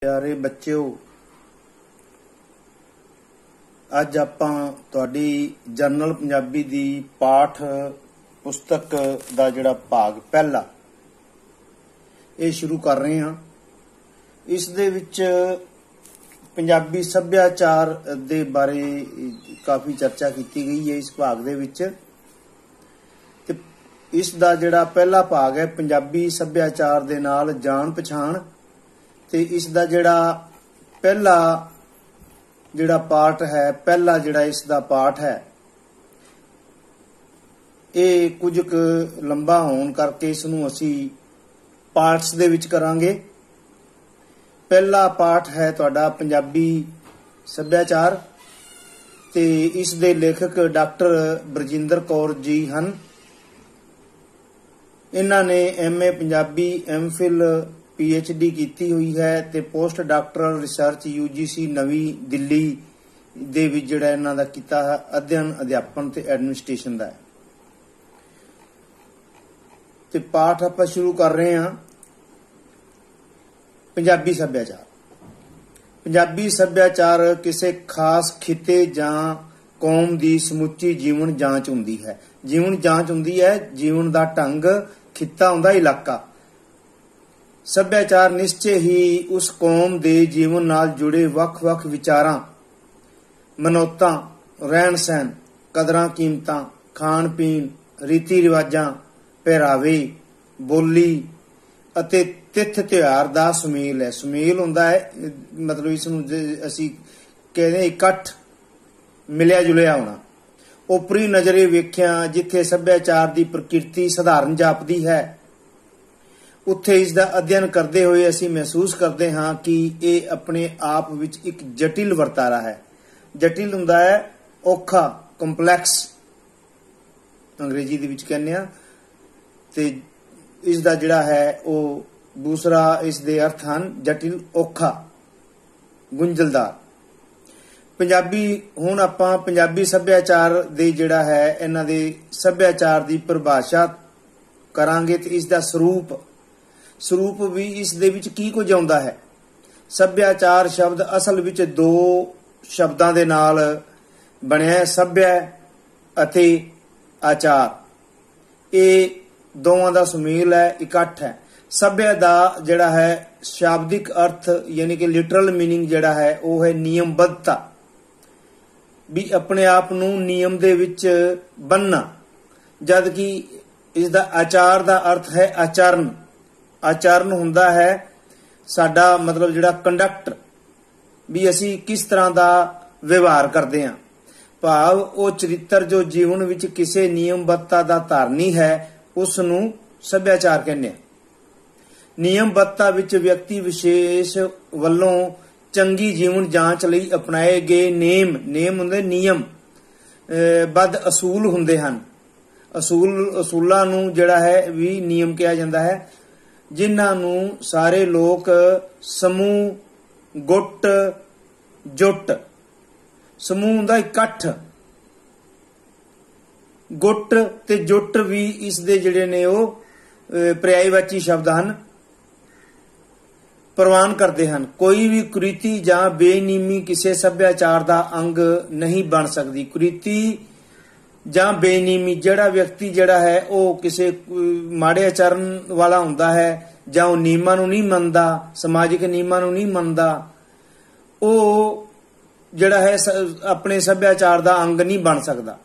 प्यारे बच्चों, अज आपां तुहाडी जनरल पंजाबी दी पाठ पुस्तक दा जिहड़ा भाग पहला ये शुरू कर रहे हैं। इस दे विच पंजाबी सभ्याचार दे बारे काफ़ी चर्चा की गई है। इस भाग दे विच ते इस दा जिहड़ा पहला भाग है पंजाबी सभ्याचार दे नाल जान पछाण, ते इस दा जिहड़ा पहला जिहड़ा पार्ट है, पहला जिहड़ा इस दा पाठ है, ये कुछ लंबा होने करके इसनूं असीं पार्ट्स दे विच करांगे। पहला पाठ है तुहाडा पंजाबी सभ्याचार, ते इस दे लेखक डॉक्टर बरजिंदर कौर जी हन। इन्हां ने MA पंजाबी MPhil PhD की हुई है ते पोस्ट डॉक्टरल रिसर्च UGC नवी दिल्ली दे विच जिहड़ा इन्हां दा कीता है अध्ययन अध्यापन ते एडमिनिस्ट्रेशन दा है। ते पाठ आपां शुरू कर रहे हैं। पंजाबी सभ्याचार। पंजाबी सभ्याचार किसी खास खिते जां कौम दी समुची जीवन जांच हुंदी है। जीवन जांच हुंदी है, जीवन दा ढंग, खिता हुंदा इलाका। सभ्याचार निश्चय ही उस कौम दे जीवन नाल जुड़े वख-वख विचारां, मनौतां, रहन सहन, कदरां कीमतां, खाण पीण, रीति रिवाजां, पहरावे, बोली अते तिथ त्योहार दा सुमेल है। सुमेल हुंदा है मतलब इसनूं असीं कहदे इकट्ठ मिलिया जुलिया होना। ओपरी नज़रे वेख्या जिथे सभ्याचार दी प्रकृति सधारण जापदी है, उत्थे इस दा अध्ययन करते हुए असीं महसूस करते हाँ कि ये अपने आप विच एक जटिल वर्तारा है। जटिल हुंदा है औखा, कंपलैक्स अंग्रेजी दे विच कहने आ, ते इस दा जिहड़ा है वो दूसरा इस दे अर्थ हन जटिल, औखा, गुंझलदार। पंजाबी हुण आपां पंजाबी सभ्याचार दे जिहड़ा है इन्हां दे सभ्याचार दी परिभाषा करांगे ते इस दा स्वरूप भी इस दे विच की कुछ आउंदा है। सभ्याचार शब्द असल विच दो शब्दां दे नाल बनिया सभ्य अते आचार। ये दोवां दा सुमेल है, इकट्ठ है। सभ्य दा जिहड़ा है शाब्दिक अर्थ यानी कि लिटरल मीनिंग जिहड़ा है वो है नियमबद्धता, भी अपने आप नूं नियम दे विच बन्नना, जबकि इस दा आचार दा अर्थ है आचरण। आचरण हुंदा है साडा मतलब जिहड़ा कंडक्ट, भी असीं किस तरह दा व्यवहार करते हैं। भाव वो चरित्र जो जीवन विच किसी नियमबद्धता दा धारनी है उस नूं सभ्याचार कहने। नियमबद्धता विच व्यक्ति विशेष वल्लों चंगी जीवन जांच लई अपनाए गए नेम हुंदे नियम बद असूल हुंदे हन। असूलां नूं जिहड़ा है भी नियम कहा जांदा है, जिन्हां नूं सारे लोग समूह, गुट, जुट। समूह हुंदा इकट्ठ, गुट ते जुट भी इस दे जिहड़े ने वो पर्यायवाची शब्द हन, प्रवान करते हैं। कोई भी कुरीति जां बेनियमी किसी सभ्याचार का अंग नहीं बन सकती। कुरीति जां बेनियमी जिहड़ा व्यक्ति जिहड़ा है वो किसी माड़े आचरण वाला हुंदा है जां वो नियमां नूं नहीं मनदा, समाजिक नियमां नूं नहीं मनदा, वो जिहड़ा है अपने सभ्याचार का अंग नहीं बन सकता,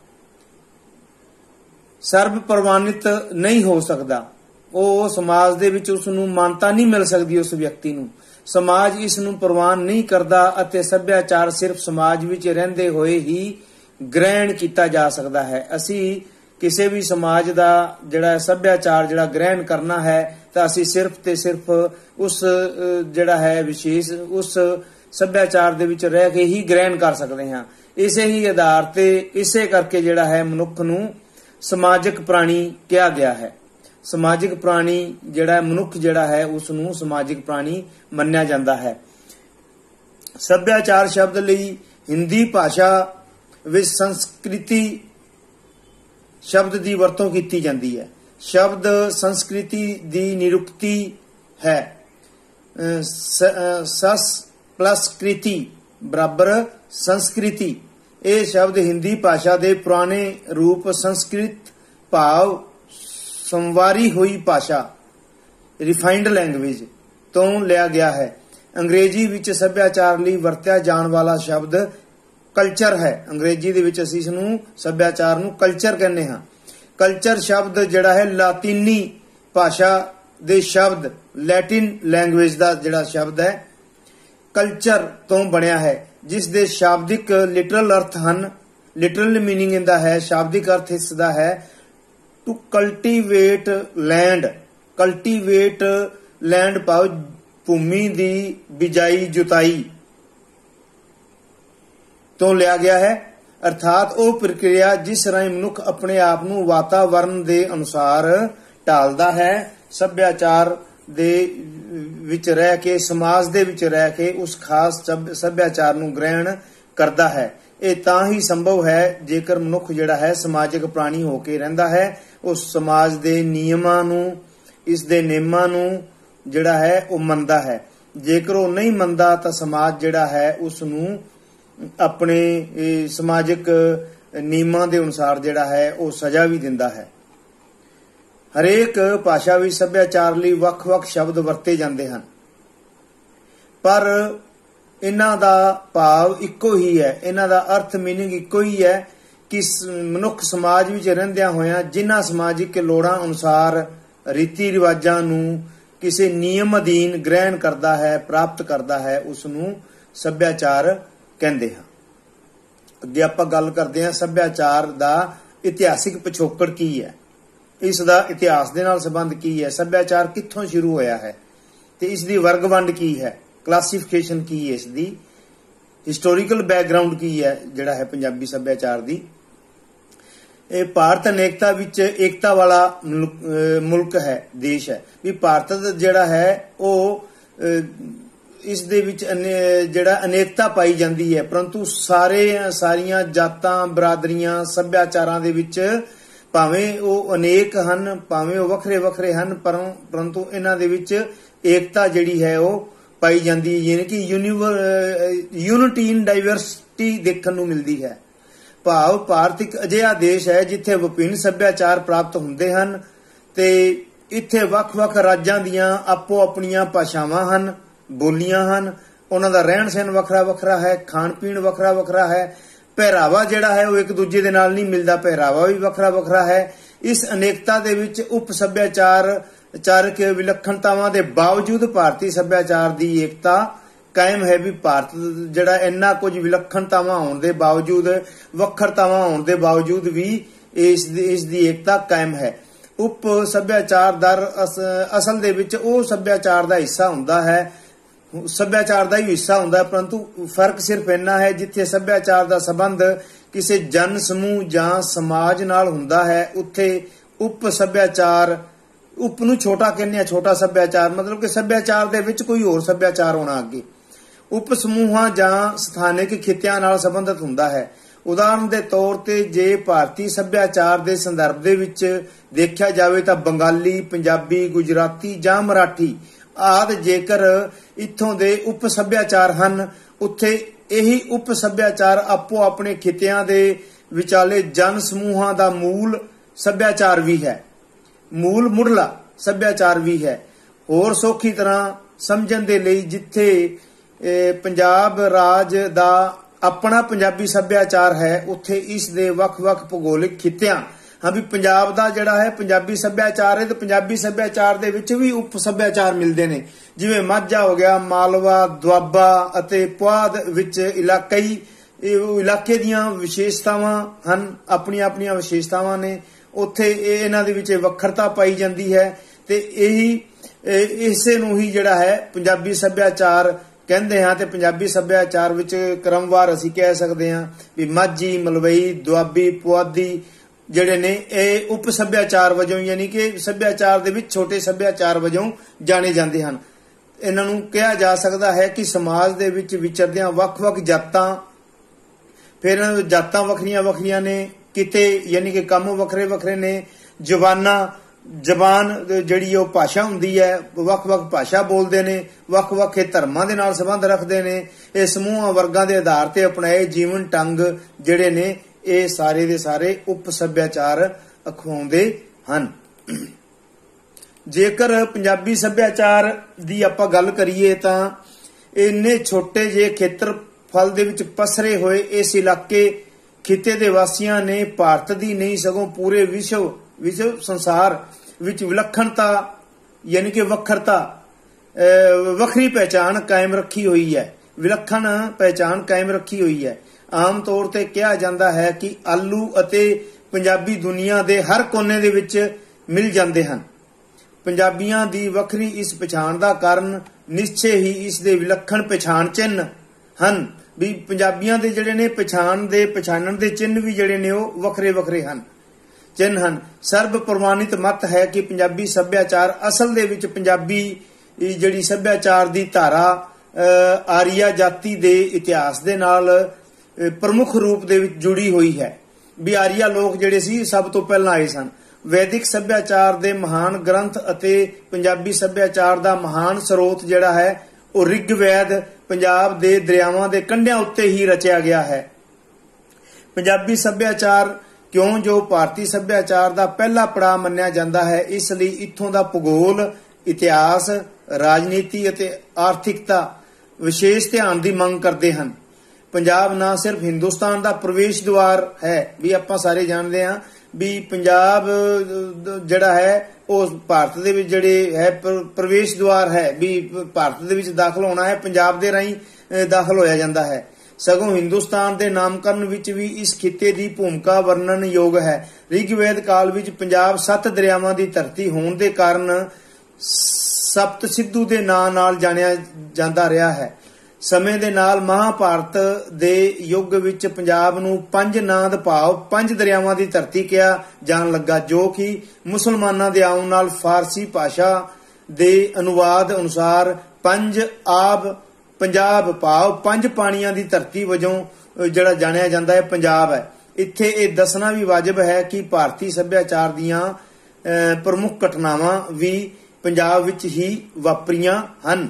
सर्व प्रवानित नहीं हो सकता। वो समाज दे विच उस नूं मानता नहीं मिल सकती। उस व्यक्ति नूं समाज इस नूं प्रवान नहीं करता अते सभ्याचार सिर्फ समाज विच रहिंदे होए ही ग्रहण किया जा सकता है। असी किसी भी समाज का जिहड़ा सभ्याचार जिहड़ा ग्रहण करना है तो असी सिर्फ ते सिर्फ उस जिहड़ा है विशेष उस सभ्याचार दे विच रह के ही ग्रहण कर सकते हैं। इसे ही आधार ते इसे करके जिहड़ा है मनुख नूं समाजिक प्राणी कहा गया है। समाजिक प्राणी जिहड़ा मनुख जिहड़ा है उसनूं समाजिक प्राणी मन्निया जाता है। सभ्याचार शब्द लई हिंदी भाषा विच संस्कृति शब्द की वरतों की जाती है। शब्द संस्कृति की निरुक्ति है। सस प्लस कृति बराबर संस्कृति। ਇਹ ਸ਼ਬਦ ਹਿੰਦੀ ਭਾਸ਼ਾ ਦੇ ਪੁਰਾਣੇ ਰੂਪ ਸੰਸਕ੍ਰਿਤ ਭਾਵ ਸੰਵਾਰੀ ਹੋਈ ਭਾਸ਼ਾ ਰਿਫਾਈਨਡ ਲੈਂਗੁਏਜ ਤੋਂ ਲਿਆ ਗਿਆ ਹੈ। ਅੰਗਰੇਜ਼ੀ ਵਿੱਚ ਸੱਭਿਆਚਾਰ ਲਈ ਵਰਤਿਆ ਜਾਣ ਵਾਲਾ ਸ਼ਬਦ ਕਲਚਰ ਹੈ। ਅੰਗਰੇਜ਼ੀ ਦੇ ਵਿੱਚ ਅਸੀਂ ਇਸ ਨੂੰ ਸੱਭਿਆਚਾਰ ਨੂੰ ਕਲਚਰ ਕਹਿੰਦੇ ਹਾਂ। ਕਲਚਰ ਸ਼ਬਦ ਜਿਹੜਾ ਹੈ ਲਾਤੀਨੀ ਭਾਸ਼ਾ ਦੇ ਸ਼ਬਦ ਲੈਟਿਨ ਲੈਂਗੁਏਜ ਦਾ ਜਿਹੜਾ ਸ਼ਬਦ ਹੈ ਕਲਚਰ ਤੋਂ ਬਣਿਆ ਹੈ, ਜਿਸ ਦੇ ਸ਼ਾਬਦਿਕ ਲਿਟਰਲ ਅਰਥ ਹਨ। ਲਿਟਰਲ ਮੀਨਿੰਗ ਇਹਦਾ ਹੈ, ਸ਼ਾਬਦਿਕ ਅਰਥ ਇਸ ਦਾ ਹੈ to cultivate land. Cultivate land ਭਾਵ ਭੂਮੀ ਦੀ ਬਿਜਾਈ ਜੁਤਾਈ ਤੋਂ ਲਿਆ ਗਿਆ ਹੈ, ਅਰਥਾਤ ਉਹ ਪ੍ਰਕਿਰਿਆ ਜਿਸ ਰਾਹੀਂ ਮਨੁੱਖ ਆਪਣੇ ਆਪ ਨੂੰ ਵਾਤਾਵਰਣ ਦੇ ਅਨੁਸਾਰ ਢਾਲਦਾ ਹੈ। ਸੱਭਿਆਚਾਰ ਦੇ ਵਿੱਚ ਰਹਿ ਕੇ, ਸਮਾਜ ਦੇ ਵਿੱਚ ਰਹਿ ਕੇ ਉਸ ਖਾਸ ਸੱਭਿਆਚਾਰ ਨੂੰ ਗ੍ਰਹਿਣ ਕਰਦਾ ਹੈ। ਇਹ ਤਾਂ ਹੀ ਸੰਭਵ ਹੈ ਜੇਕਰ ਮਨੁੱਖ ਜਿਹੜਾ ਹੈ ਸਮਾਜਿਕ ਪ੍ਰਾਣੀ ਹੋ ਕੇ ਰਹਿੰਦਾ ਹੈ। ਉਸ ਸਮਾਜ ਦੇ ਨਿਯਮਾਂ ਨੂੰ, ਇਸ ਦੇ ਨੇਮਾਂ ਨੂੰ ਜਿਹੜਾ ਹੈ ਉਹ ਮੰਨਦਾ ਹੈ। ਜੇਕਰ ਉਹ ਨਹੀਂ ਮੰਨਦਾ ਤਾਂ ਸਮਾਜ ਜਿਹੜਾ ਹੈ ਉਸ ਨੂੰ ਆਪਣੇ ਸਮਾਜਿਕ ਨਿਯਮਾਂ ਦੇ ਅਨੁਸਾਰ ਜਿਹੜਾ ਹੈ ਉਹ ਸਜ਼ਾ ਵੀ ਦਿੰਦਾ ਹੈ। ਹਰੇਕ ਭਾਸ਼ਾ ਵਿੱਚ ਸੱਭਿਆਚਾਰ ਲਈ ਵੱਖ-ਵੱਖ ਸ਼ਬਦ ਵਰਤੇ ਜਾਂਦੇ ਹਨ, ਪਰ ਇਹਨਾਂ ਦਾ ਭਾਵ ਇੱਕੋ ਹੀ ਹੈ, ਇਹਨਾਂ ਦਾ ਅਰਥ ਮੀਨਿੰਗ ਇੱਕੋ ਹੀ ਹੈ ਕਿ ਮਨੁੱਖ ਸਮਾਜ ਵਿੱਚ ਰਹਿੰਦਿਆਂ ਹੋਇਆਂ ਜਿਨ੍ਹਾਂ ਸਮਾਜਿਕ ਲੋੜਾਂ ਅਨੁਸਾਰ ਰੀਤੀ ਰਿਵਾਜਾਂ ਨੂੰ ਕਿਸੇ ਨਿਯਮ ਅਧੀਨ ਗ੍ਰਹਿਣ ਕਰਦਾ ਹੈ, ਪ੍ਰਾਪਤ ਕਰਦਾ ਹੈ, ਉਸ ਨੂੰ ਸੱਭਿਆਚਾਰ ਕਹਿੰਦੇ ਹਾਂ। ਅੱਗੇ ਆਪਾਂ ਗੱਲ ਕਰਦੇ ਹਾਂ ਸੱਭਿਆਚਾਰ ਦਾ ਇਤਿਹਾਸਿਕ ਪਿਛੋਕੜ ਕੀ ਹੈ, ਇਸ ਦਾ ਇਤਿਹਾਸ ਦੇ ਨਾਲ ਸੰਬੰਧ ਕੀ ਹੈ, ਸੱਭਿਆਚਾਰ ਕਿੱਥੋਂ ਸ਼ੁਰੂ ਹੋਇਆ ਹੈ ਤੇ ਇਸ ਦੀ ਵਰਗ ਵੰਡ ਕੀ ਹੈ, ਕਲਾਸੀਫਿਕੇਸ਼ਨ ਕੀ ਹੈ, ਇਸ ਦੀ ਹਿਸਟੋਰੀਕਲ ਬੈਕਗ੍ਰਾਉਂਡ ਕੀ ਹੈ ਜਿਹੜਾ ਹੈ ਪੰਜਾਬੀ ਸੱਭਿਆਚਾਰ ਦੀ। ਇਹ ਭਾਰਤ ਅਨੇਕਤਾ ਵਿੱਚ ਏਕਤਾ ਵਾਲਾ ਮੁਲਕ ਹੈ, ਦੇਸ਼ ਹੈ। ਵੀ ਭਾਰਤ ਜਿਹੜਾ ਹੈ ਉਹ ਇਸ ਦੇ ਵਿੱਚ ਜਿਹੜਾ ਅਨੇਕਤਾ ਪਾਈ ਜਾਂਦੀ ਹੈ, ਪਰੰਤੂ ਸਾਰੀਆਂ ਜਾਤਾਂ ਬਰਾਦਰੀਆਂ ਸੱਭਿਆਚਾਰਾਂ ਦੇ ਵਿੱਚ ਭਾਵੇਂ ਉਹ ਅਨੇਕ ਹਨ, ਭਾਵੇਂ ਉਹ ਵੱਖਰੇ ਵੱਖਰੇ ਹਨ, ਪਰੰਤੂ ਇਹਨਾਂ ਦੇ ਵਿੱਚ ਏਕਤਾ ਜਿਹੜੀ ਹੈ ਉਹ ਪਾਈ ਜਾਂਦੀ ਹੈ, ਯਾਨੀ ਕਿ ਯੂਨਿਟੀ ਇਨ ਡਾਈਵਰਸਿਟੀ ਦੇਖਣ ਨੂੰ ਮਿਲਦੀ ਹੈ। ਭਾਵ ਭਾਰਤ ਇੱਕ ਅਜਿਹਾ ਦੇਸ਼ ਹੈ ਜਿੱਥੇ ਵਿਭਿੰਨ ਸੱਭਿਆਚਾਰ ਪ੍ਰਾਪਤ ਹੁੰਦੇ ਹਨ ਤੇ ਇੱਥੇ ਵੱਖ-ਵੱਖ ਰਾਜਾਂ ਦੀਆਂ ਆਪੋ ਆਪਣੀਆਂ ਭਾਸ਼ਾਵਾਂ ਹਨ, ਬੋਲੀਆਂ ਹਨ, ਉਹਨਾਂ ਦਾ ਰਹਿਣ ਸਹਿਣ ਵੱਖਰਾ ਵੱਖਰਾ ਹੈ, ਖਾਣ ਪੀਣ ਵੱਖਰਾ ਵੱਖਰਾ ਹੈ, ਪਹਿਰਾਵਾ ਜਿਹੜਾ ਹੈ ਉਹ ਇੱਕ ਦੂਜੇ ਦੇ ਨਾਲ ਨਹੀਂ ਮਿਲਦਾ, ਪਹਿਰਾਵਾ ਵੀ ਵੱਖਰਾ ਵੱਖਰਾ ਹੈ। ਇਸ ਅਨੇਕਤਾ ਦੇ ਵਿੱਚ ਉਪ ਸੱਭਿਆਚਾਰਕ ਵਿਲੱਖਣਤਾਵਾਂ ਦੇ ਬਾਵਜੂਦ ਭਾਰਤੀ ਸੱਭਿਆਚਾਰ ਦੀ ਏਕਤਾ ਕਾਇਮ ਹੈ। ਵੀ ਭਾਰਤ ਜਿਹੜਾ ਇੰਨਾ ਕੁਝ ਵਿਲੱਖਣਤਾਵਾਂ ਹੋਣ ਦੇ ਬਾਵਜੂਦ, ਵੱਖਰਤਾਵਾਂ ਹੋਣ ਦੇ ਬਾਵਜੂਦ ਵੀ ਇਸ ਦੀ ਏਕਤਾ ਕਾਇਮ ਹੈ। ਉਪ ਸੱਭਿਆਚਾਰ ਦਰ ਅਸਲ ਦੇ ਵਿੱਚ ਉਹ ਸੱਭਿਆਚਾਰ ਦਾ ਹਿੱਸਾ ਹੁੰਦਾ ਹੈ, ਸੱਭਿਆਚਾਰ ਦਾ ਹੀ ਹਿੱਸਾ ਹੁੰਦਾ, ਪਰੰਤੂ ਫਰਕ ਸਿਰਫ ਇੰਨਾ ਹੈ ਜਿੱਥੇ ਸੱਭਿਆਚਾਰ ਦਾ ਸੰਬੰਧ ਕਿਸੇ ਜਨ ਸਮੂਹ ਜਾਂ ਸਮਾਜ ਨਾਲ ਹੁੰਦਾ ਹੈ, ਉੱਥੇ ਉਪ ਸੱਭਿਆਚਾਰ, ਉਪ ਨੂੰ ਛੋਟਾ ਕਹਿੰਦੇ ਆ, ਛੋਟਾ ਸੱਭਿਆਚਾਰ ਮਤਲਬ ਕਿ ਸੱਭਿਆਚਾਰ ਦੇ ਵਿੱਚ ਕੋਈ ਹੋਰ ਸੱਭਿਆਚਾਰ ਹੋਣਾ ਅੱਗੇ ਉਪ ਸਮੂਹਾਂ ਜਾਂ ਸਥਾਨਿਕ ਖਿੱਤਿਆਂ ਨਾਲ ਸੰਬੰਧਿਤ ਹੁੰਦਾ ਹੈ। ਉਦਾਹਰਨ ਦੇ ਤੌਰ ਤੇ ਜੇ ਭਾਰਤੀ ਸੱਭਿਆਚਾਰ ਦੇ ਸੰਦਰਭ ਦੇ ਵਿੱਚ ਦੇਖਿਆ ਜਾਵੇ ਤਾਂ ਬੰਗਾਲੀ, ਪੰਜਾਬੀ, ਗੁਜਰਾਤੀ ਜਾਂ ਮਰਾਠੀ ਆਦਿ ਜੇਕਰ ਇੱਥੋਂ ਦੇ ਉਪ ਸੱਭਿਆਚਾਰ ਹਨ, ਉੱਥੇ ਇਹੀ ਉਪ ਸੱਭਿਆਚਾਰ ਆਪੋ ਆਪਣੇ ਖਿੱਤਿਆਂ ਦੇ ਵਿਚਾਲੇ ਜਨ ਸਮੂਹਾਂ ਦਾ ਮੂਲ ਸੱਭਿਆਚਾਰ ਵੀ ਹੈ, ਮੂਲ ਮੁੱਢਲਾ ਸੱਭਿਆਚਾਰ ਵੀ ਹੈ। ਹੋਰ ਸੌਖੀ ਤਰ੍ਹਾਂ ਸਮਝਣ ਦੇ ਲਈ ਜਿੱਥੇ ਪੰਜਾਬ ਰਾਜ ਦਾ ਆਪਣਾ ਪੰਜਾਬੀ ਸੱਭਿਆਚਾਰ ਹੈ, ਉੱਥੇ ਇਸ ਦੇ ਵੱਖ-ਵੱਖ ਭੂਗੋਲਿਕ ਖਿੱਤਿਆਂ, ਹਾਂ ਵੀ ਪੰਜਾਬ ਦਾ ਜਿਹੜਾ ਹੈ ਪੰਜਾਬੀ ਸੱਭਿਆਚਾਰ ਹੈ ਤੇ ਪੰਜਾਬੀ ਸੱਭਿਆਚਾਰ ਦੇ ਵਿੱਚ ਵੀ ਉਪ ਸੱਭਿਆਚਾਰ ਮਿਲਦੇ ਨੇ, ਜਿਵੇਂ ਮਾਝਾ ਹੋ ਗਿਆ, ਮਾਲਵਾ, ਦੁਆਬਾ ਅਤੇ ਪੁਆਧ ਵਿੱਚ ਇਲਾਕੇ ਦੀਆਂ ਵਿਸ਼ੇਸ਼ਤਾਵਾਂ ਹਨ, ਆਪਣੀਆਂ ਆਪਣੀਆਂ ਵਿਸ਼ੇਸ਼ਤਾਵਾਂ ਨੇ, ਉੱਥੇ ਇਹਨਾਂ ਦੇ ਵਿੱਚ ਵੱਖਰਤਾ ਪਾਈ ਜਾਂਦੀ ਹੈ ਤੇ ਇਸੇ ਨੂੰ ਹੀ ਜਿਹੜਾ ਹੈ ਪੰਜਾਬੀ ਸੱਭਿਆਚਾਰ ਕਹਿੰਦੇ ਹਾਂ। ਤੇ ਪੰਜਾਬੀ ਸੱਭਿਆਚਾਰ ਵਿੱਚ ਕ੍ਰਮਵਾਰ ਅਸੀਂ ਕਹਿ ਸਕਦੇ ਹਾਂ ਵੀ ਮਾਝੀ, ਮਲਵਈ, ਦੁਆਬੀ, ਪੁਆਧੀ ਜਿਹੜੇ ਨੇ ਇਹ ਉਪ ਸੱਭਿਆਚਾਰ ਵਜੋਂ, ਯਾਨੀ ਕਿ ਸੱਭਿਆਚਾਰ ਦੇ ਵਿੱਚ ਛੋਟੇ ਸੱਭਿਆਚਾਰ ਵਜੋਂ ਜਾਣੇ ਜਾਂਦੇ ਹਨ। ਇਹਨਾਂ ਨੂੰ ਕਿਹਾ ਜਾ ਸਕਦਾ ਹੈ ਕਿ ਸਮਾਜ ਦੇ ਵਿੱਚ ਵਿਚਰਦਿਆਂ ਵੱਖ-ਵੱਖ ਜਾਤਾਂ, ਫਿਰ ਜਾਤਾਂ ਵੱਖਰੀਆਂ ਵੱਖਰੀਆਂ ਨੇ, ਕਿਤੇ ਯਾਨੀ ਕਿ ਕੰਮ ਵੱਖਰੇ ਵੱਖਰੇ ਨੇ, ਜ਼ਬਾਨਾਂ ਜ਼ਬਾਨ ਜਿਹੜੀ ਉਹ ਭਾਸ਼ਾ ਹੁੰਦੀ ਹੈ, ਵੱਖ-ਵੱਖ ਭਾਸ਼ਾ ਬੋਲਦੇ ਨੇ, ਵੱਖ-ਵੱਖ ਧਰਮਾਂ ਦੇ ਨਾਲ ਸੰਬੰਧ ਰੱਖਦੇ ਨੇ। ਇਹ ਸਮੂਹਾਂ ਵਰਗਾਂ ਦੇ ਆਧਾਰ ਤੇ ਅਪਣਾਏ ਜੀਵਨ ਢੰਗ ਜਿਹੜੇ ਨੇ ਇਹ ਸਾਰੇ ਦੇ ਸਾਰੇ ਉਪ ਸੱਭਿਆਚਾਰ ਅਖਵਾਉਂਦੇ ਹਨ। ਜੇਕਰ ਪੰਜਾਬੀ ਸੱਭਿਆਚਾਰ ਦੀ ਆਪਾਂ ਗੱਲ ਕਰੀਏ ਤਾਂ ਇੰਨੇ ਛੋਟੇ ਜਿਹੇ ਖੇਤਰਫਲ ਦੇ ਵਿੱਚ ਪਸਰੇ ਹੋਏ ਇਸ ਇਲਾਕੇ ਖਿੱਤੇ ਦੇ ਵਾਸੀਆਂ ਨੇ ਭਾਰਤ ਦੀ ਨਹੀਂ ਸਗੋਂ ਪੂਰੇ ਵਿਸ਼ਵ ਸੰਸਾਰ ਵਿੱਚ ਵਿਲੱਖਣਤਾ ਯਾਨੀ ਕਿ ਵੱਖਰੀ ਪਹਿਚਾਣ ਕਾਇਮ ਰੱਖੀ ਹੋਈ ਹੈ, ਵਿਲੱਖਣ ਪਹਿਚਾਣ ਕਾਇਮ ਰੱਖੀ ਹੋਈ ਹੈ। ਆਮ ਤੌਰ ਤੇ ਕਿਹਾ ਜਾਂਦਾ ਹੈ ਕਿ ਆਲੂ ਅਤੇ ਪੰਜਾਬੀ ਦੁਨੀਆ ਦੇ ਹਰ ਕੋਨੇ ਦੇ ਵਿੱਚ ਮਿਲ ਜਾਂਦੇ ਹਨ। ਪੰਜਾਬੀਆਂ ਦੀ ਵੱਖਰੀ ਇਸ ਪਛਾਣ ਦਾ ਕਾਰਨ ਨਿਸ਼ਚੇ ਹੀ ਇਸ ਦੇ ਵਿਲੱਖਣ ਪਛਾਣ ਚਿੰਨ੍ਹ ਹਨ। ਵੀ ਪੰਜਾਬੀਆਂ ਦੇ ਜਿਹੜੇ ਨੇ ਪਛਾਣਨ ਦੇ ਚਿੰਨ੍ਹ ਵੀ ਜਿਹੜੇ ਨੇ ਉਹ ਵੱਖਰੇ ਵੱਖਰੇ ਹਨ, ਚਿੰਨ੍ਹ ਹਨ। ਸਰਬ ਪ੍ਰਮਾਣਿਤ ਮਤ ਹੈ ਕਿ ਪੰਜਾਬੀ ਸੱਭਿਆਚਾਰ ਅਸਲ ਦੇ ਵਿੱਚ ਪੰਜਾਬੀ ਜਿਹੜੀ ਸੱਭਿਆਚਾਰ ਦੀ ਧਾਰਾ ਆਰੀਆ ਜਾਤੀ ਦੇ ਇਤਿਹਾਸ ਦੇ ਨਾਲ ਪ੍ਰਮੁੱਖ ਰੂਪ ਦੇ ਵਿੱਚ ਜੁੜੀ ਹੋਈ ਹੈ। ਵੀ ਆਰੀਆ ਲੋਕ ਜਿਹੜੇ ਸੀ ਸਭ ਤੋਂ ਪਹਿਲਾਂ ਆਏ ਸਨ। ਵੈਦਿਕ ਸੱਭਿਆਚਾਰ ਦੇ ਮਹਾਨ ਗ੍ਰੰਥ ਅਤੇ ਪੰਜਾਬੀ ਸੱਭਿਆਚਾਰ ਦਾ ਮਹਾਨ ਸਰੋਤ ਜਿਹੜਾ ਹੈ ਉਹ ਰਿਗਵੈਦ ਪੰਜਾਬ ਦੇ ਦਰਿਆਵਾਂ ਦੇ ਕੰਢਿਆਂ ਉੱਤੇ ਹੀ ਰਚਿਆ ਗਿਆ ਹੈ। ਪੰਜਾਬੀ ਸੱਭਿਆਚਾਰ ਕਿਉਂ ਜੋ ਭਾਰਤੀ ਸੱਭਿਆਚਾਰ ਦਾ ਪਹਿਲਾ ਪੜਾਅ ਮੰਨਿਆ ਜਾਂਦਾ ਹੈ, ਇਸ ਲਈ ਇੱਥੋਂ ਦਾ ਭੂਗੋਲ, ਇਤਿਹਾਸ, ਰਾਜਨੀਤੀ ਅਤੇ ਆਰਥਿਕਤਾ ਵਿਸ਼ੇਸ਼ ਧਿਆਨ ਦੀ ਮੰਗ ਕਰਦੇ ਹਨ। ਪੰਜਾਬ ਨਾ ਸਿਰਫ ਹਿੰਦੁਸਤਾਨ ਦਾ ਪ੍ਰਵੇਸ਼ ਦੁਆਰ ਹੈ, ਵੀ ਆਪਾਂ ਸਾਰੇ ਜਾਣਦੇ ਹਾਂ ਵੀ ਪੰਜਾਬ ਜਿਹੜਾ ਹੈ ਉਹ ਭਾਰਤ ਦੇ ਵਿੱਚ ਜਿਹੜੇ ਹੈ ਪ੍ਰਵੇਸ਼ ਦੁਆਰ ਹੈ, ਵੀ ਭਾਰਤ ਦੇ ਵਿੱਚ ਦਾਖਲ ਹੋਣਾ ਹੈ ਪੰਜਾਬ ਦੇ ਰਾਹੀਂ ਦਾਖਲ ਹੋਇਆ ਜਾਂਦਾ ਹੈ। ਸਗੋਂ ਹਿੰਦੁਸਤਾਨ ਦੇ ਨਾਮਕਰਨ ਵਿੱਚ ਵੀ ਇਸ ਖਿੱਤੇ ਦੀ ਭੂਮਿਕਾ ਵਰਣਨਯੋਗ ਹੈ। ਰਿਗਵੇਦ ਕਾਲ ਵਿੱਚ ਪੰਜਾਬ 7 ਦਰਿਆਵਾਂ ਦੀ ਧਰਤੀ ਹੋਣ ਦੇ ਕਾਰਨ ਸਪਤ ਸਿੰਧੂ ਦੇ ਨਾਂ ਨਾਲ ਜਾਣਿਆ ਜਾਂਦਾ ਰਿਹਾ ਹੈ। ਸਮੇਂ ਦੇ ਨਾਲ ਮਹਾਭਾਰਤ ਦੇ ਯੁੱਗ ਵਿੱਚ ਪੰਜਾਬ ਨੂੰ 5 ਨਾਂਦ ਭਾਵ 5 ਦਰਿਆਵਾਂ ਦੀ ਧਰਤੀ ਕਿਹਾ ਜਾਣ ਲੱਗਾ, ਜੋ ਕਿ ਮੁਸਲਮਾਨਾਂ ਦੇ ਆਉਣ ਨਾਲ ਫਾਰਸੀ ਭਾਸ਼ਾ ਦੇ ਅਨੁਵਾਦ ਅਨੁਸਾਰ ਪੰਜਾਬ ਭਾਵ 5 ਪਾਣੀਆਂ ਦੀ ਧਰਤੀ ਵਜੋਂ ਜਿਹੜਾ ਜਾਣਿਆ ਜਾਂਦਾ ਹੈ ਪੰਜਾਬ ਹੈ। ਇੱਥੇ ਇਹ ਦੱਸਣਾ ਵੀ ਵਾਜਬ ਹੈ ਕਿ ਭਾਰਤੀ ਸੱਭਿਆਚਾਰ ਦੀਆਂ ਪ੍ਰਮੁੱਖ ਘਟਨਾਵਾਂ ਵੀ ਪੰਜਾਬ ਵਿੱਚ ਹੀ ਵਾਪਰੀਆਂ ਹਨ।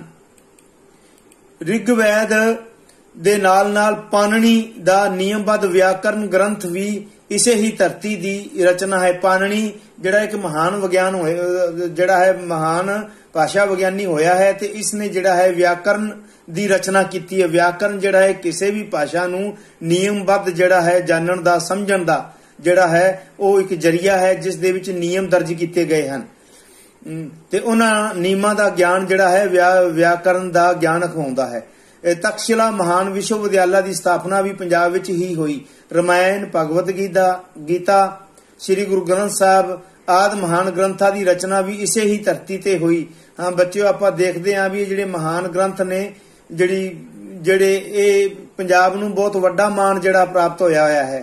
ਰਿਗਵੈਦ ਦੇ ਨਾਲ ਪਾਣਨੀ ਦਾ ਨਿਯਮਬੱਧ ਵਿਆਕਰਨ ਗ੍ਰੰਥ ਵੀ ਇਸੇ ਹੀ ਧਰਤੀ ਦੀ ਰਚਨਾ ਹੈ। ਪਾਣਨੀ ਜਿਹੜਾ ਇੱਕ ਮਹਾਨ ਵਿਗਿਆਨ ਜਿਹੜਾ ਹੈ ਮਹਾਨ ਭਾਸ਼ਾ ਵਿਗਿਆਨੀ ਹੋਇਆ ਹੈ ਤੇ ਇਸ ਨੇ ਜਿਹੜਾ ਹੈ ਵਿਆਕਰਨ ਦੀ ਰਚਨਾ ਕੀਤੀ ਹੈ। ਵਿਆਕਰਨ ਜਿਹੜਾ ਹੈ ਕਿਸੇ ਵੀ ਭਾਸ਼ਾ ਨੂੰ ਨਿਯਮਬੱਧ ਜਿਹੜਾ ਹੈ ਜਾਣਨ ਦਾ ਸਮਝਣ ਦਾ ਜਿਹੜਾ ਹੈ ਉਹ ਇੱਕ ਜਰੀਆ ਹੈ ਜਿਸ ਦੇ ਵਿੱਚ ਨਿਯਮ ਦਰਜ ਕੀਤੇ ਗਏ ਹਨ ਤੇ ਉਹਨਾਂ ਨਿਯਮਾਂ ਦਾ ਗਿਆਨ ਜਿਹੜਾ ਹੈ ਵਿਆਕਰਨ ਦਾ ਗਿਆਨ ਅਖਵਾਉਂਦਾ ਹੈ। ਤਕਸ਼ਿਲਾ ਮਹਾਨ ਵਿਸ਼ਵ ਵਿਦਿਆਲਾ ਦੀ ਸਥਾਪਨਾ ਵੀ ਪੰਜਾਬ ਵਿੱਚ ਹੀ ਹੋਈ। ਰਮਾਇਣ, ਭਗਵਦ ਗੀਤਾ, ਸ੍ਰੀ ਗੁਰੂ ਗ੍ਰੰਥ ਸਾਹਿਬ ਆਦਿ ਮਹਾਨ ਗ੍ਰੰਥਾਂ ਦੀ ਰਚਨਾ ਵੀ ਇਸੇ ਹੀ ਧਰਤੀ ਤੇ ਹੋਈ। ਹਾਂ ਬੱਚਿਓ, ਆਪਾਂ ਦੇਖਦੇ ਹਾਂ ਵੀ ਜਿਹੜੇ ਮਹਾਨ ਗ੍ਰੰਥ ਨੇ ਜਿਹੜੇ ਇਹ ਪੰਜਾਬ ਨੂੰ ਬਹੁਤ ਵੱਡਾ ਮਾਣ ਜਿਹੜਾ ਪ੍ਰਾਪਤ ਹੋਇਆ ਹੈ।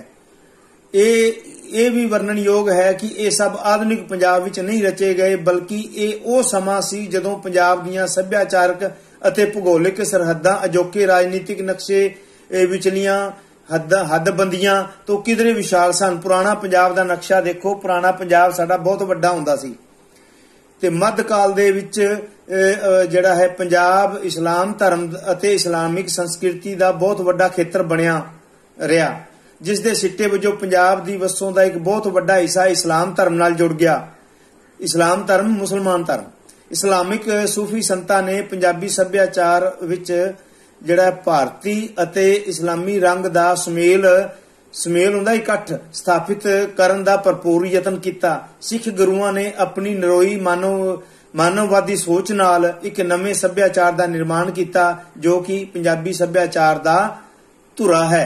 ਇਹ ਵੀ ਵਰਣਨਯੋਗ ਹੈ ਕਿ ਇਹ ਸਭ ਆਧੁਨਿਕ ਪੰਜਾਬ ਵਿੱਚ ਨਹੀਂ ਰਚੇ ਗਏ, ਬਲਕਿ ਇਹ ਉਹ ਸਮਾਂ ਸੀ ਜਦੋਂ ਪੰਜਾਬ ਦੀਆਂ ਸੱਭਿਆਚਾਰਕ ਅਤੇ ਭੂਗੋਲਿਕ ਸਰਹੱਦਾਂ ਅਜੋਕੇ ਰਾਜਨੀਤਿਕ ਨਕਸ਼ੇ ਵਿਚਲੀਆਂ ਹੱਦਬੰਦੀਆਂ ਤੋਂ ਕਿਧਰੇ ਵਿਸ਼ਾਲ ਸਨ। ਪੁਰਾਣਾ ਪੰਜਾਬ ਦਾ ਨਕਸ਼ਾ ਦੇਖੋ, ਪੁਰਾਣਾ ਪੰਜਾਬ ਸਾਡਾ ਬਹੁਤ ਵੱਡਾ ਹੁੰਦਾ ਸੀ ਤੇ ਮੱਧ ਕਾਲ ਦੇ ਵਿੱਚ ਜਿਹੜਾ ਹੈ ਪੰਜਾਬ ਇਸਲਾਮ ਧਰਮ ਅਤੇ ਇਸਲਾਮਿਕ ਸੰਸਕ੍ਰਿਤੀ ਦਾ ਬਹੁਤ ਵੱਡਾ ਖੇਤਰ ਬਣਿਆ ਰਿਹਾ, ਜਿਸ ਦੇ ਸਿੱਟੇ ਵਜੋਂ ਪੰਜਾਬ ਦੀ ਵਸੋਂ ਦਾ ਇੱਕ ਬਹੁਤ ਵੱਡਾ ਹਿੱਸਾ ਇਸਲਾਮ ਧਰਮ ਨਾਲ ਜੁੜ ਗਿਆ। ਇਸਲਾਮ ਧਰਮ, ਮੁਸਲਮਾਨ ਧਰਮ। ਇਸਲਾਮਿਕ ਸੂਫੀ ਸੰਤਾਂ ਨੇ ਪੰਜਾਬੀ ਸੱਭਿਆਚਾਰ ਵਿੱਚ ਜਿਹੜਾ ਭਾਰਤੀ ਅਤੇ ਇਸਲਾਮੀ ਰੰਗ ਦਾ ਸੁਮੇਲ ਹੁੰਦਾ ਇਕੱਠ ਸਥਾਪਿਤ ਕਰਨ ਦਾ ਭਰਪੂਰ ਯਤਨ ਕੀਤਾ। ਸਿੱਖ ਗੁਰੂਆਂ ਨੇ ਆਪਣੀ ਨਰੋਈ ਮਾਨਵਵਾਦੀ ਸੋਚ ਨਾਲ ਇੱਕ ਨਵੇਂ ਸੱਭਿਆਚਾਰ ਦਾ ਨਿਰਮਾਣ ਕੀਤਾ ਜੋ ਕਿ ਪੰਜਾਬੀ ਸੱਭਿਆਚਾਰ ਦਾ ਧੁਰਾ ਹੈ।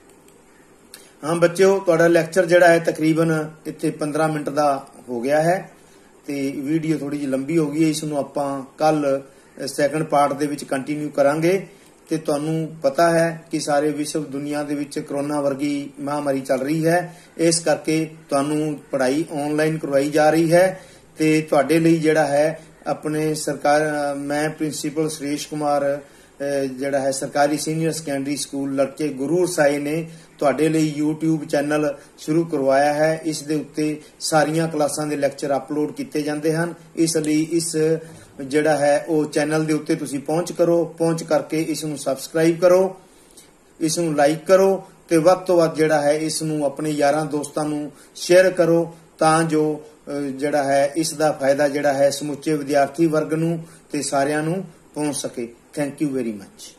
ਹਾਂ ਬੱਚਿਓ, ਤੁਹਾਡਾ ਲੈਕਚਰ ਜਿਹੜਾ ਹੈ ਤਕਰੀਬਨ ਇੱਥੇ 15 ਮਿੰਟ ਦਾ ਹੋ ਗਿਆ ਹੈ ਤੇ ਵੀਡੀਓ ਥੋੜੀ ਜਿਹੀ ਲੰਬੀ ਹੋ ਗਈ ਹੈ। ਇਸ ਨੂੰ ਆਪਾਂ ਕੱਲ ਸੈਕੰਡ ਪਾਰਟ ਦੇ ਵਿੱਚ ਕੰਟੀਨਿਊ ਕਰਾਂਗੇ। ਤੇ ਤੁਹਾਨੂੰ ਪਤਾ ਹੈ ਕਿ ਸਾਰੇ ਵਿਸ਼ਵ ਦੁਨੀਆ ਦੇ ਵਿੱਚ ਕਰੋਨਾ ਵਰਗੀ ਮਹਾਮਾਰੀ ਚੱਲ ਰਹੀ ਹੈ, ਇਸ ਕਰਕੇ ਤੁਹਾਨੂੰ ਪੜ੍ਹਾਈ ਆਨਲਾਈਨ ਕਰਵਾਈ ਜਾ ਰਹੀ ਹੈ ਤੇ ਤੁਹਾਡੇ ਲਈ ਜਿਹੜਾ ਹੈ ਆਪਣੇ ਸਰਕਾਰ ਮੈਂ ਪ੍ਰਿੰਸੀਪਲ ਸੁਰੇਸ਼ ਕੁਮਾਰ ਜਿਹੜਾ ਹੈ ਸਰਕਾਰੀ ਸੀਨੀਅਰ ਸੈਕੰਡਰੀ ਸਕੂਲ ਲੜਕੇ ਗੁਰੂ ਸਾਏ ਨੇ ਤੁਹਾਡੇ ਲਈ YouTube ਚੈਨਲ ਸ਼ੁਰੂ ਕਰਵਾਇਆ ਹੈ। ਇਸ ਦੇ ਉੱਤੇ ਸਾਰੀਆਂ ਕਲਾਸਾਂ ਦੇ ਲੈਕਚਰ ਅਪਲੋਡ ਕੀਤੇ ਜਾਂਦੇ ਹਨ। ਇਸ ਲਈ ਇਸ ਜਿਹੜਾ ਹੈ ਉਹ ਚੈਨਲ ਦੇ ਉੱਤੇ ਤੁਸੀਂ ਪਹੁੰਚ ਕਰਕੇ ਇਸ ਨੂੰ ਸਬਸਕ੍ਰਾਈਬ ਕਰੋ, ਇਸ ਨੂੰ ਲਾਈਕ ਕਰੋ ਤੇ ਵੱਧ ਤੋਂ ਵੱਧ ਜਿਹੜਾ ਹੈ ਇਸ ਨੂੰ ਆਪਣੇ ਯਾਰਾਂ ਦੋਸਤਾਂ ਨੂੰ ਸ਼ੇਅਰ ਕਰੋ ਤਾਂ ਜੋ ਜਿਹੜਾ ਹੈ ਇਸ ਦਾ ਫਾਇਦਾ ਜਿਹੜਾ ਹੈ ਸਮੁੱਚੇ ਵਿਦਿਆਰਥੀ ਵਰਗ ਨੂੰ ਤੇ ਸਾਰਿਆਂ ਨੂੰ ਪਹੁੰਚ ਸਕੇ। Thank you very much.